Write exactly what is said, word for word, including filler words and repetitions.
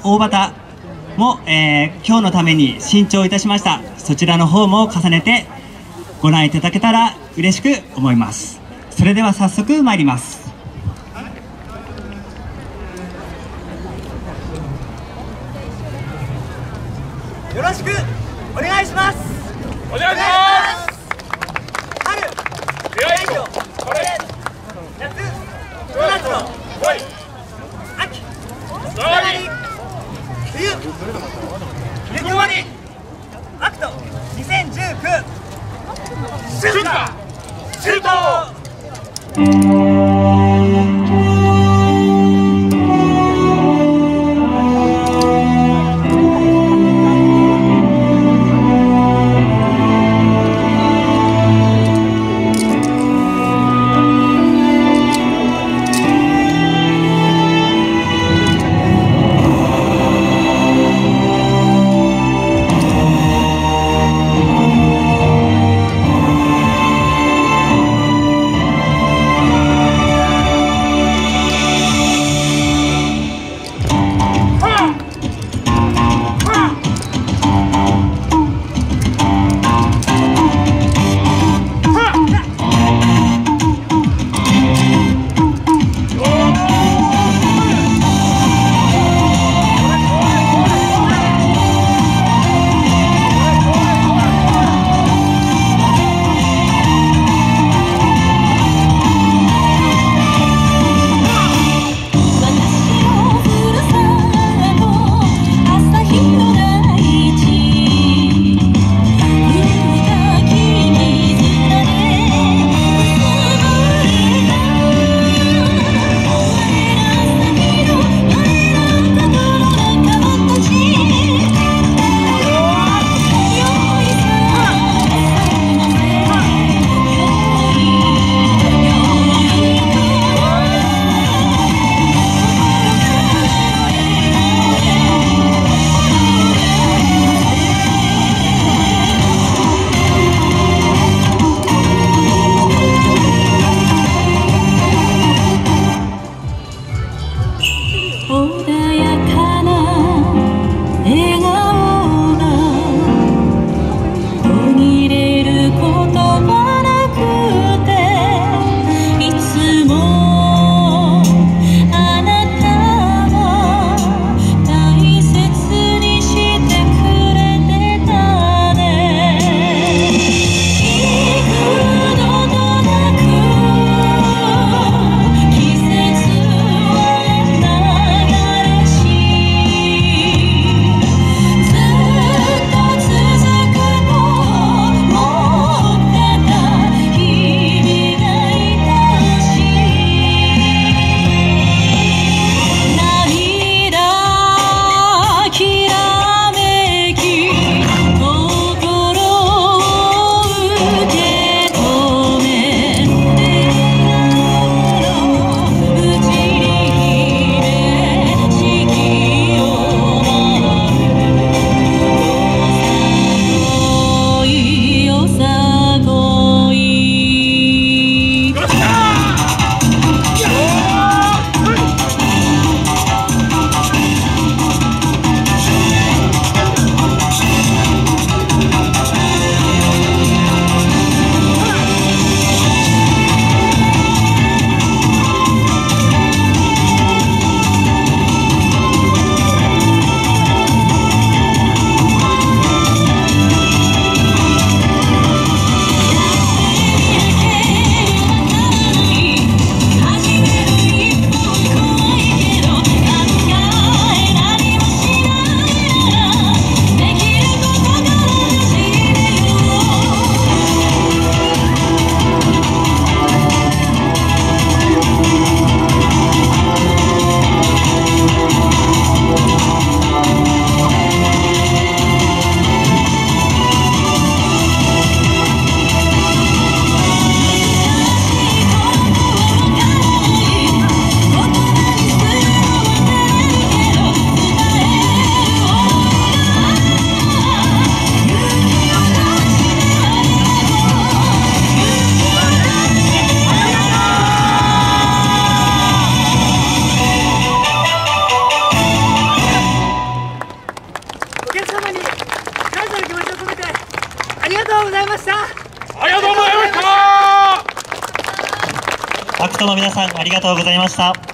大旗も、えー、今日のために新調いたしました。そちらの方も重ねてご覧いただけたら嬉しく思います。それでは早速参ります。 よろしくお願いします。 お願いします。 春強いよこれ夏ドーナツの来い秋つながり冬冬終わりアクトにせんじゅうきゅうシュートシュートりがとうございました。 ありがとうございました。 アクトの皆さんありがとうございました。